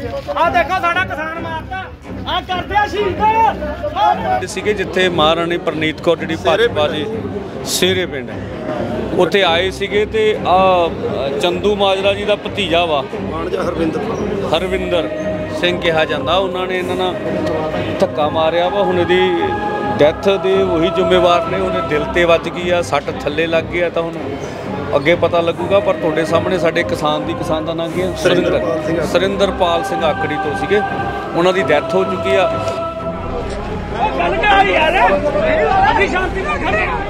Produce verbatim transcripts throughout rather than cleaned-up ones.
ਆ ਦੇਖੋ ਸਾਡਾ ਕਿਸਾਨ ਮਾਰਤਾ ਆ ਕਰਦੇ ਆ ਸ਼ਹੀਦ ਸੀਗੇ ਜਿੱਥੇ ਮਹਾਰਾਣੀ ਪ੍ਰਨੀਤ ਕੌਰ ਜਿਹੜੀ ਭਾਜਪਾ ਦੀ ਸ਼ੇਰੇ ਪਿੰਡ ਉੱਥੇ ਆਏ ਸੀਗੇ ਤੇ ਆ ਚੰਦੂ ਮਾਜਰਾ ਜੀ ਦਾ ਭਤੀਜਾ ਵਾ ਹਰਵਿੰਦਰ ਹਰਵਿੰਦਰ ਸਿੰਘ ਕਿਹਾ ਜਾਂਦਾ, ਉਹਨਾਂ ਨੇ ਇਹਨਾਂ ਨਾਲ ਧੱਕਾ ਮਾਰਿਆ ਵਾ। ਹੁਣ ਇਹਦੀ ਡੈਥ ਦੇ ਉਹੀ ਜ਼ਿੰਮੇਵਾਰ ਨੇ, ਉਹਨੇ ਦਿਲ ਤੇ ਵੱਜ ਗਈ ਆ, ਸੱਟ ਥੱਲੇ ਲੱਗ ਗਿਆ। ਤਾਂ ਹੁਣ ਅੱਗੇ ਪਤਾ ਲੱਗੂਗਾ, ਪਰ ਤੁਹਾਡੇ ਸਾਹਮਣੇ ਸਾਡੇ ਕਿਸਾਨ ਦੀ ਕਿਸਾਨ ਦਾ ਨਾਂ ਕੀ ਹੈ? ਸੁਰਿੰਦਰ ਸੁਰਿੰਦਰਪਾਲ ਸਿੰਘ ਆਕੜੀ ਤੋਂ ਸੀਗੇ, ਉਹਨਾਂ ਦੀ ਡੈਥ ਹੋ ਚੁੱਕੀ ਆ। ਗੱਲ ਕਰ ਯਾਰ ਅਸੀਂ ਸ਼ਾਂਤੀ ਨਾਲ ਖੜੇ ਆ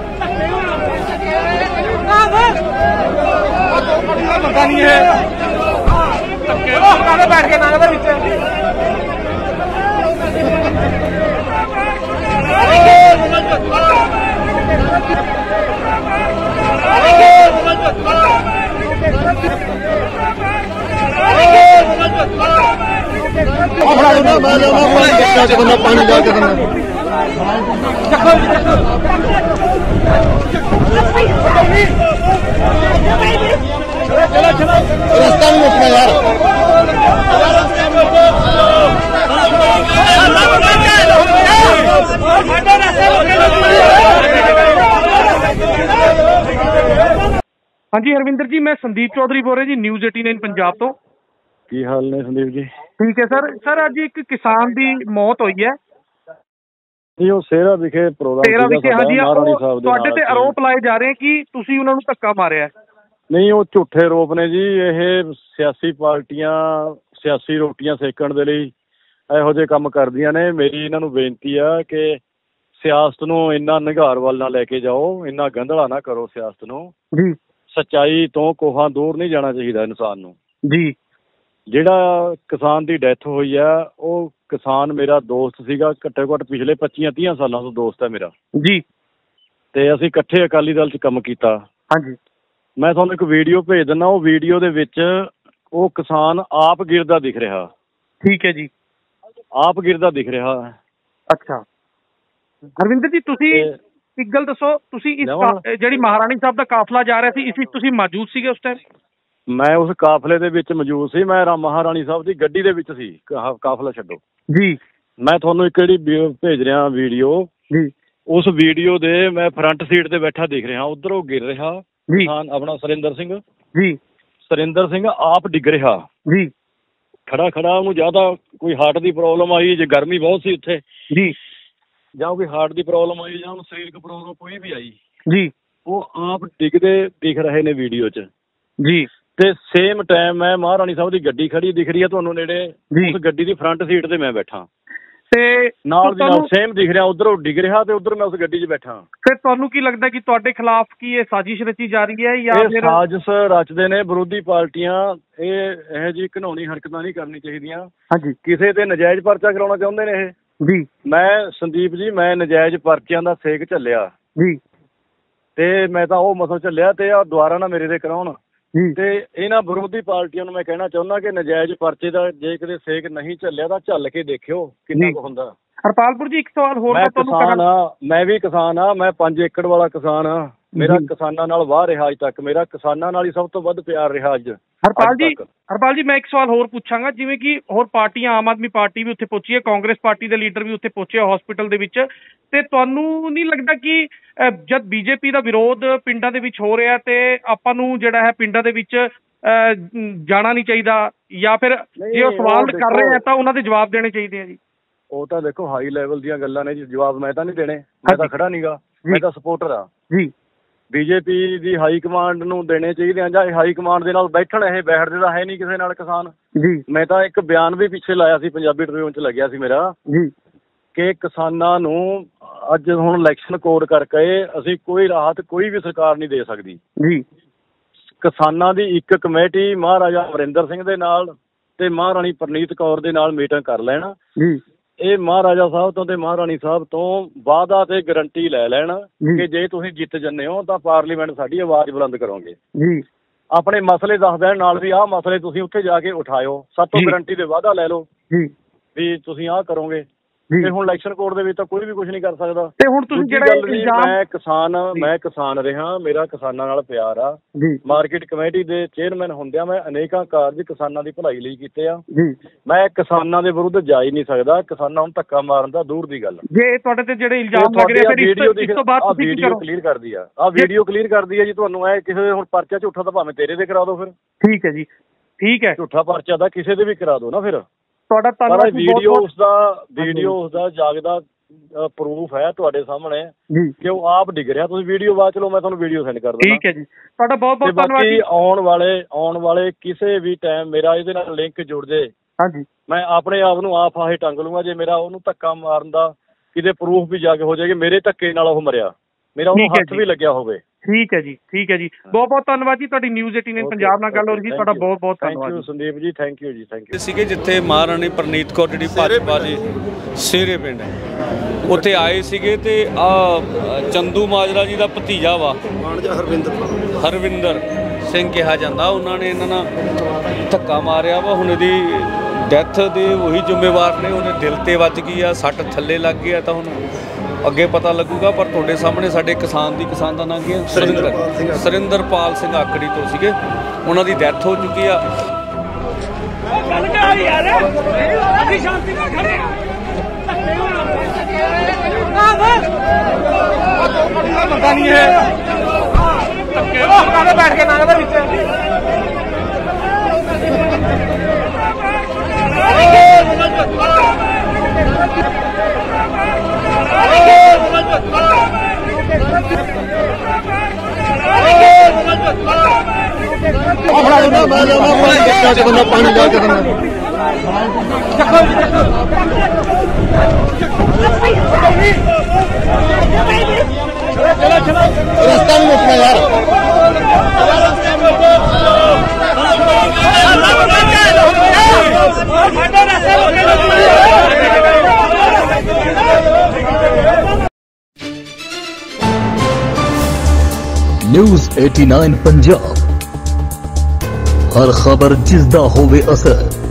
ਪਤਾ ਨਹੀਂ ਹੈ ਧੱਕੇ ਨਾਲ ਬੈਠ ਕੇ ਨਾਂਗ ਦੇ ਵਿੱਚ ਪਾਣੀ ਜਾ ਕੇ ਰਸਤਾ ਨਹੀਂ ਮੁੱਕਣਾ ਯਾਰ। ਹਾਂਜੀ ਹਰਵਿੰਦਰ ਜੀ, ਮੈਂ ਸੰਦੀਪ ਚੌਧਰੀ ਬੋਲ ਰਿਹਾ ਜੀ, ਨਿਊਜ਼ ਅਠਾਨਵੇਂ ਪੰਜਾਬ ਤੋਂ। ਕੀ ਹਾਲ ਨੇ ਸੰਦੀਪ ਜੀ? ਠੀਕ ਹੈ ਸਰ। ਸਰ ਅੱਜ ਇੱਕ ਕਿਸਾਨ ਦੀ ਮੌਤ ਹੋਈ ਹੈ ਜੀ, ਉਹ ਸੇਰਾ ਵਿਖੇ ਪ੍ਰੋਗਰਾਮ ਤੇਰਾ ਵਿਖੇ। ਹਾਂਜੀ, ਤੁਹਾਡੇ ਤੇ ਆਰੋਪ ਲਾਏ ਜਾ ਰਹੇ ਕਿ ਤੁਸੀਂ ਉਹਨਾਂ ਨੂੰ ਧੱਕਾ ਮਾਰਿਆ। ਨਹੀਂ, ਉਹ ਝੂਠੇ ਆਰੋਪ ਨੇ ਜੀ। ਇਹ ਸਿਆਸੀ ਪਾਰਟੀਆਂ ਸਿਆਸੀ ਰੋਟੀਆਂ ਸੇਕਣ ਦੇ ਲਈ ਇਹੋ ਜਿਹੇ ਕੰਮ ਕਰਦੀਆਂ ਨੇ। ਮੇਰੀ ਇਹਨਾਂ ਨੂੰ ਬੇਨਤੀ ਆ ਕਿ ਸਿਆਸਤ ਨੂੰ ਇੰਨਾ ਨਿਘਾਰ ਵੱਲ ਨਾ ਲੈ ਕੇ ਜਾਓ, ਇੰਨਾ ਗੰਧਲਾ ਨਾ ਕਰੋ ਸਿਆਸਤ ਨੂੰ ਜੀ। ਸੱਚਾਈ ਤੋਂ ਕੋਹਾਂ ਦੂਰ ਨਹੀਂ ਜਾਣਾ ਚਾਹੀਦਾ ਇਨਸਾਨ ਨੂੰ ਜੀ। ਜਿਹੜਾ ਕਿਸਾਨ ਦੀ ਡੈਥ ਹੋਈ ਆ, ਉਹ ਕਿਸਾਨ ਮੇਰਾ ਦੋਸਤ ਸੀਗਾ, ਘੱਟੋ ਘੱਟ ਪਿਛਲੇ ਪੱਚੀਆਂ ਤੀਹਾਂ ਸਾਲਾਂ ਤੋਂ ਦੋਸਤ ਹੈ ਮੇਰਾ ਜੀ। ਤੇ ਅਸੀਂ ਇਕੱਠੇ ਅਕਾਲੀ ਦਲ 'ਚ ਕੰਮ ਕੀਤਾ। ਹਾਂਜੀ, ਮੈਂ ਤੁਹਾਨੂੰ ਇੱਕ ਵੀਡੀਓ ਭੇਜ ਦਿੰਦਾ। ਉਹ ਵੀਡੀਓ ਦੇ ਵਿੱਚ ਉਹ ਕਿਸਾਨ ਆਪ ਗਿਰਦਾ ਦਿਖ ਰਿਹਾ। ਠੀਕ ਹੈ ਜੀ, ਆਪ ਗਿਰਦਾ ਦਿਖ ਰਿਹਾ। ਅੱਛਾ ਹਰਵਿੰਦਰ ਜੀ, ਤੁਸੀਂ ਇੱਕ ਗੱਲ ਦੱਸੋ, ਤੁਸੀਂ ਇਸ ਜਿਹੜੀ ਮਹਾਰਾਣੀ ਸਾਹਿਬ ਦਾ ਕਾਫਲਾ ਜਾ ਰਿਹਾ ਸੀ, ਇਸ ਵਿੱਚ ਤੁਸੀਂ ਮੌਜੂਦ ਸੀਗੇ ਉਸ ਟਾਈਮ? ਮੈਂ ਉਸ ਕਾਫਲੇ ਦੇ ਵਿੱਚ ਮੌਜੂਦ ਸੀ। ਮੈਂ ਮਹਾਰਾਣੀ ਸਾਹਿਬ ਦੀ ਗੱਡੀ ਦੇ ਵਿੱਚ ਸੀ। ਕਾਫਲਾ ਛੱਡੋ ਜੀ, ਮੈਂ ਤੁਹਾਨੂੰ ਇੱਕ ਜਿਹੜੀ ਭੇਜ ਰਿਹਾ ਵੀਡੀਓ ਜੀ, ਉਸ ਵੀਡੀਓ ਦੇ ਮੈਂ ਫਰੰਟ ਸੀਟ ਤੇ ਬੈਠਾ ਦਿਖ ਰਿਹਾ। ਉੱਧਰ ਉਹ ਗਿਰ ਰਿਹਾ ਕਿਸਾਨ ਆਪਣਾ ਸੁਰਿੰਦਰ ਸਿੰਘ ਜੀ। ਸੁਰਿੰਦਰ ਸਿੰਘ ਆਪ ਡਿੱਗ ਰਿਹਾ ਜੀ, ਖੜਾ ਖੜਾ। ਉਹਨੂੰ ਜ਼ਿਆਦਾ ਕੋਈ ਹਾਰਟ ਦੀ ਪ੍ਰੋਬਲਮ ਆਈ, ਜੇ ਗਰਮੀ ਬਹੁਤ ਸੀ ਉੱਥੇ ਜੀ, ਜਾਂ ਕੋਈ ਹਾਰਟ ਦੀ ਪ੍ਰੋਬਲਮ ਆਈ, ਜਾਂ ਉਹਨੂੰ ਸਰੀਰਕ ਪ੍ਰੋਬਲਮ ਕੋਈ ਵੀ ਆਈ ਜੀ, ਉਹ ਆਪ ਡਿੱਗਦੇ ਦਿਖ ਰਹੇ ਨੇ ਵੀਡੀਓ 'ਚ ਜੀ। ਤੇ ਸੇਮ ਟਾਈਮ ਮੈਂ ਮਹਾਰਾਣੀ ਸਾਹਿਬ ਦੀ ਗੱਡੀ ਖੜੀ ਦਿਖ ਰਹੀ ਹੈ ਤੁਹਾਨੂੰ ਨੇੜੇ, ਉਸ ਗੱਡੀ ਦੀ ਫਰੰਟ ਸੀਟ ਤੇ ਮੈਂ ਬੈਠਾ ਤੇ ਨਾਲ ਦੀ ਨਾਲ ਸੇਮ ਦਿਖ ਰਿਹਾ। ਉੱਧਰ ਉਹ ਡਿੱਗ ਰਿਹਾ ਤੇ ਉੱਧਰ ਮੈਂ ਉਸ ਗੱਡੀ 'ਚ ਬੈਠਾ। ਫਿਰ ਤੁਹਾਨੂੰ ਕੀ ਲੱਗਦਾ ਕਿ ਤੁਹਾਡੇ ਖਿਲਾਫ ਕੀ ਇਹ ਸਾਜ਼ਿਸ਼ ਰਚੀ ਜਾ ਰਹੀ ਹੈ ਜਾਂ ਇਹ ਸਾਜ਼ਿਸ਼ ਰਚਦੇ ਨੇ ਵਿਰੋਧੀ ਪਾਰਟੀਆਂ? ਇਹ ਇਹੋ ਜਿਹੀ ਘਿਨੌਣੀ ਹਰਕਤਾਂ ਨਹੀਂ ਕਰਨੀ ਚਾਹੀਦੀਆਂ। ਹਾਂਜੀ, ਕਿਸੇ ਤੇ ਨਜਾਇਜ਼ ਪਰਚਾ ਕਰਾਉਣਾ ਚਾਹੁੰਦੇ ਨੇ ਇਹ ਜੀ। ਮੈਂ ਸੰਦੀਪ ਜੀ, ਮੈਂ ਨਜਾਇਜ਼ ਪਰਚਿਆਂ ਦਾ ਸੇਕ ਝੱਲਿਆ ਜੀ, ਤੇ ਮੈਂ ਤਾਂ ਉਹ ਮਸਲ ਝੱਲਿਆ ਤੇ ਆ ਦੁਬਾਰਾ ਨਾ ਮੇਰੇ ਤੇ ਕਰਾਉਣ। ਤੇ ਇਹਨਾਂ ਵਿਰੋਧੀ ਪਾਰਟੀਆਂ ਨੂੰ ਮੈਂ ਕਹਿਣਾ ਚਾਹੁੰਦਾ ਕਿ ਨਜਾਇਜ਼ ਪਰਚੇ ਦਾ ਜੇ ਕਿਤੇ ਸੇਕ ਨਹੀਂ ਝੱਲਿਆ ਤਾਂ ਝੱਲ ਕੇ ਦੇਖਿਓ ਕਿੰਨਾ ਕੁ ਹੁੰਦਾ। ਹਰਪਾਲਪੁਰ ਜੀ, ਇੱਕ ਸਵਾਲ ਹੋਰ। ਮੈਂ ਕਿਸਾਨ ਆ, ਮੈਂ ਵੀ ਕਿਸਾਨ ਆ, ਮੈਂ ਪੰਜ ਏਕੜ ਵਾਲਾ ਕਿਸਾਨ ਆ। ਮੇਰਾ ਕਿਸਾਨਾਂ ਨਾਲ ਵਾਹ ਰਿਹਾ ਅੱਜ ਤੱਕ, ਮੇਰਾ ਕਿਸਾਨਾਂ ਨਾਲ ਹੀ ਸਭ ਤੋਂ ਵੱਧ ਪਿਆਰ ਰਿਹਾ ਅੱਜ। ਹਰਪਾਲ ਜੀ ਹਰਪਾਲ ਜੀ ਮੈਂ ਇੱਕ ਸਵਾਲ ਹੋਰ ਪੁੱਛਾਂਗਾ। ਜਿਵੇਂ ਕਿ ਹੋਰ ਪਾਰਟੀਆਂ, ਆਮ ਆਦਮੀ ਪਾਰਟੀ ਵੀ ਉੱਥੇ ਪਹੁੰਚੀ ਹੈ, ਕਾਂਗਰਸ ਪਾਰਟੀ ਦੇ ਲੀਡਰ ਵੀ ਉੱਥੇ ਪਹੁੰਚੇ ਹੋਸਪਿਟਲ ਦੇ ਵਿੱਚ, ਤੇ ਤੁਹਾਨੂੰ ਨਹੀਂ ਲੱਗਦਾ ਕਿ ਜਦ ਬੀਜੇਪੀ ਦਾ ਵਿਰੋਧ ਪਿੰਡਾਂ ਦੇ ਵਿੱਚ ਹੋ ਰਿਹਾ ਤੇ ਆਪਾਂ ਨੂੰ ਜਿਹੜਾ ਹੈ ਪਿੰਡਾਂ ਦੇ ਵਿੱਚ ਜਾਣਾ ਨਹੀਂ ਚਾਹੀਦਾ, ਜਾਂ ਫਿਰ ਜੇ ਉਹ ਸਵਾਲ ਕਰ ਰਹੇ ਆ ਤਾਂ ਉਹਨਾਂ ਦੇ ਜਵਾਬ ਦੇਣੇ ਚਾਹੀਦੇ ਆ ਜੀ? ਉਹ ਤਾਂ ਦੇਖੋ ਹਾਈ ਲੈਵਲ ਦੀਆਂ ਗੱਲਾਂ ਨੇ ਜੀ, ਜਵਾਬ ਮੈਂ ਤਾਂ ਨਹੀਂ ਦੇਣੇ, ਮੈਂ ਤਾਂ ਖੜਾ ਨੀਗਾ, ਮੈਂ ਤਾਂ ਸਪੋਰਟਰ ਆ ਜੀ। ਬੀਜੇਪੀ ਦੀ ਹਾਈ ਕਮਾਂਡ ਨੂੰ ਦੇਣੇ ਚਾਹੀਦੇ ਆ, ਜਾਂ ਹਾਈ ਕਮਾਂਡ ਦੇ ਨਾਲ ਬੈਠਣ। ਇਹ ਬੈਠਦੇ ਤਾਂ ਹੈ ਨਹੀਂ ਕਿਸੇ ਨਾਲ ਕਿਸਾਨ ਜੀ। ਮੈਂ ਤਾਂ ਇੱਕ ਬਿਆਨ ਵੀ ਪਿੱਛੇ ਲਾਇਆ ਸੀ, ਪੰਜਾਬੀ ਟ੍ਰਿਬਿਊਨ 'ਚ ਲੱਗਿਆ ਸੀ ਮੇਰਾ ਜੀ, ਕਿ ਕਿਸਾਨਾਂ ਨੂੰ ਅੱਜ ਹੁਣ ਇਲੈਕਸ਼ਨ ਕੋਡ ਕਰਕੇ ਅਸੀਂ ਕੋਈ ਰਾਹਤ ਕੋਈ ਵੀ ਸਰਕਾਰ ਨਹੀਂ ਦੇ ਸਕਦੀ ਜੀ। ਕਿਸਾਨਾਂ ਦੀ ਇੱਕ ਕਮੇਟੀ ਮਹਾਰਾਜਾ ਅਮਰਿੰਦਰ ਸਿੰਘ ਦੇ ਨਾਲ ਤੇ ਮਹਾਰਾਣੀ ਪ੍ਰਨੀਤ ਕੌਰ ਦੇ ਨਾਲ ਮੀਟਿੰਗ ਕਰ ਲੈਣ ਜੀ। ਇਹ ਮਹਾਰਾਜਾ ਸਾਹਿਬ ਤੋਂ ਤੇ ਮਹਾਰਾਣੀ ਸਾਹਿਬ ਤੋਂ ਵਾਅਦਾ ਤੇ ਗਰੰਟੀ ਲੈ ਲੈਣ ਕਿ ਜੇ ਤੁਸੀਂ ਜਿੱਤ ਜੰਨੇ ਹੋ ਤਾਂ ਪਾਰਲੀਮੈਂਟ ਸਾਡੀ ਆਵਾਜ਼ ਬੁਲੰਦ ਕਰੋਗੇ ਜੀ। ਆਪਣੇ ਮਸਲੇ ਦੱਸ ਦੇਣ ਨਾਲ ਵੀ ਆਹ ਮਸਲੇ ਤੁਸੀਂ ਉੱਥੇ ਜਾ ਕੇ ਉਠਾਇਓ, ਸਾਤੋਂ ਗਰੰਟੀ ਦੇ ਵਾਅਦਾ ਲੈ ਲਓ ਜੀ ਵੀ ਤੁਸੀਂ ਆਹ ਕਰੋਗੇ। ਤੇ ਹੁਣ ਇਲੈਕਸ਼ਨ ਕੋਡ ਦੇ ਵਿੱਚ ਤਾਂ ਕੋਈ ਵੀ ਕੁਝ ਨਹੀਂ ਕਰ ਸਕਦਾ। ਤੇ ਹੁਣ ਤੁਸੀਂ ਜਿਹੜਾ ਇਲਜ਼ਾਮ, ਮੈਂ ਕਿਸਾਨ ਮੈਂ ਕਿਸਾਨ ਰਿਹਾ, ਮੇਰਾ ਕਿਸਾਨਾਂ ਨਾਲ ਪਿਆਰ ਆ। ਮਾਰਕੀਟ ਕਮੇਟੀ ਦੇ ਚੇਅਰਮੈਨ ਹੁੰਦਿਆਂ ਮੈਂ ਅਨੇਕਾਂ ਕਾਰਜ ਕਿਸਾਨਾਂ ਦੀ ਭਲਾਈ ਲਈ ਕੀਤੇ ਆ। ਮੈਂ ਕਿਸਾਨਾਂ ਦੇ ਵਿਰੁੱਧ ਜਾ ਹੀ ਨਹੀਂ ਸਕਦਾ। ਕਿਸਾਨਾਂ ਨੂੰ ਧੱਕਾ ਮਾਰਨ ਦਾ ਦੂਰ ਦੀ ਗੱਲ। ਜੇ ਤੁਹਾਡੇ ਤੇ ਜਿਹੜੇ ਇਲਜ਼ਾਮ ਲੱਗ ਰਹੇ ਆ, ਫਿਰ ਇਸ ਤੋਂ ਬਾਅਦ ਤੁਸੀਂ ਕੀ ਕਰੋ? ਕਲੀਅਰ ਕਰਦੀ ਆ ਆ ਵੀਡੀਓ ਕਲੀਅਰ ਕਰਦੀ ਆ ਜੀ। ਤੁਹਾਨੂੰ ਐ ਕਿਸੇ ਦੇ ਹੁਣ ਪਰਚਾ ਝੂਠਾ ਤਾਂ ਭਾਵੇਂ ਤੇਰੇ ਦੇ ਕਰਾ ਦਿਓ ਫਿਰ। ਠੀਕ ਹੈ ਜੀ, ਠੀਕ ਹੈ। ਝੂਠਾ ਪਰਚਾ ਤਾਂ ਕਿਸੇ ਦੇ ਵੀ ਕਰਾ ਦਿਓ ਨਾ ਫਿਰ। ਤੁਹਾਡਾ ਧੰਨਵਾਦ। ਵੀਡੀਓ ਉਸਦਾ ਵੀਡੀਓ ਉਸਦਾ ਜਾਗਦਾ ਪ੍ਰੂਫ ਹੈ ਤੁਹਾਡੇ ਸਾਹਮਣੇ ਕਿ ਉਹ ਆਪ ਡਿੱਗ ਰਿਹਾ। ਤੁਸੀਂ ਵੀਡੀਓ ਬਾਅਦ ਚਲੋ ਮੈਂ ਤੁਹਾਨੂੰ ਵੀਡੀਓ ਸੈਂਡ ਕਰ ਦਿੰਦਾ। ਠੀਕ ਹੈ ਜੀ, ਤੁਹਾਡਾ ਬਹੁਤ ਬਹੁਤ ਧੰਨਵਾਦ ਜੀ। ਆਉਣ ਵਾਲੇ ਆਉਣ ਵਾਲੇ ਕਿਸੇ ਵੀ ਟਾਈਮ ਮੇਰਾ ਇਹਦੇ ਨਾਲ ਲਿੰਕ ਜੁੜ ਜੇ, ਹਾਂਜੀ, ਮੈਂ ਆਪਣੇ ਆਪ ਨੂੰ ਆਪ ਆਹੇ ਟੰਗ ਲੂੰਗਾ। ਜੇ ਮੇਰਾ ਉਹਨੂੰ ਧੱਕਾ ਮਾਰਨ ਦਾ ਕਿਤੇ ਪ੍ਰੂਫ ਵੀ ਜਾ ਕੇ ਹੋ ਜਾਏਗਾ ਮੇਰੇ ਧੱਕੇ ਨਾਲ ਉਹ ਮਰਿਆ, ਮੇਰਾ ਉਹਨੂੰ ਹੱਥ ਵੀ ਲੱਗਿਆ ਹੋਵੇ। ਠੀਕ ਹੈ ਜੀ, ਠੀਕ ਹੈ ਜੀ, ਬਹੁਤ ਬਹੁਤ ਧੰਨਵਾਦ ਜੀ। ਤੁਹਾਡੀ ਨਿਊਜ਼ ਅਠਾਰਾਂ ਪੰਜਾਬ ਨਾਲ ਗੱਲ ਹੋ ਰਹੀ ਜੀ। ਤੁਹਾਡਾ ਬਹੁਤ ਬਹੁਤ ਧੰਨਵਾਦ। Thank you Sandeep ji, thank you ji, thank you. ਸੀਗੇ ਜਿੱਥੇ ਮਹਾਰਾਣੀ ਪ੍ਰਨੀਤ ਕੌਰ ਜਿਹੜੀ ਭਾਜਪਾ ਦੀ ਸ਼ੇਰੇ ਪਿੰਡ ਹੈ, ਉੱਥੇ ਆਏ ਸੀਗੇ ਤੇ ਆ ਚੰਦੂ ਮਾਜਰਾ ਜੀ ਦਾ ਭਤੀਜਾ ਵਾ ਹਰਵਿੰਦਰ ਹਰਵਿੰਦਰ ਸਿੰਘ ਕਿਹਾ ਜਾਂਦਾ, ਉਹਨਾਂ ਨੇ ਇਹਨਾਂ ਨਾਲ ਧੱਕਾ ਮਾਰਿਆ ਵਾ। ਹੁਣ ਇਹਦੀ ਡੈਥ ਦੇ ਉਹੀ ਜ਼ਿੰਮੇਵਾਰ ਨੇ। ਉਹਨੇ ਦਿਲ ਤੇ ਵੱਜ ਗਈ ਆ, ਸੱਟ ਥੱਲੇ ਲੱਗ ਗਈ ਆ। ਤਾਂ ਹੁਣ ਅੱਗੇ ਪਤਾ ਲੱਗੂਗਾ। ਪਰ ਤੁਹਾਡੇ ਸਾਹਮਣੇ ਸਾਡੇ ਕਿਸਾਨ ਦੀ ਕਿਸਾਨ ਦਾ ਨਾਂ ਕੀ ਹੈ? ਸੁਰਿੰਦਰ ਸੁਰਿੰਦਰਪਾਲ ਸਿੰਘ ਆਕੜੀ ਤੋਂ ਸੀਗੇ। ਉਹਨਾਂ ਦੀ ਡੈਥ ਹੋ ਚੁੱਕੀ ਆ। ਪਤਾ ਨਹੀਂ ਹੈ ਬੈਠ ਕੇ ਨਾ ਦੇ ਵਿੱਚ ਬੰਦਾ ਪਾਣੀ ਜਾ ਕੇ ਦਿੰਦਾ। ਰਸਤਾ ਨਹੀਂ ਮੁੱਕਣਾ ਯਾਰ। ਨਿਊਜ਼ ਨਵਾਂ ਪੰਜਾਬ, ਹਰ ਖਬਰ ਜਿਸ ਦਾ ਹੋਵੇ ਅਸਰ।